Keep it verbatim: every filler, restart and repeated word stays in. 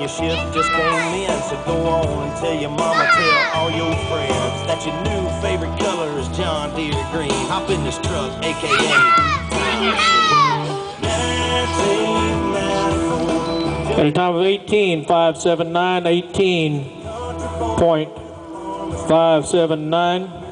your shift just came in, so go on and tell your mama, tell all your friends that your new favorite color is John Deere green. Hop in this truck, aka At a time of eighteen five seven nine, eighteen point five seven nine.